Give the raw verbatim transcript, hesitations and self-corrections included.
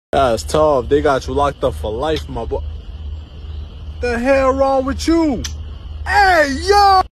That's tough. They got you locked up for life, my boy. The hell wrong with you? Hey, yo!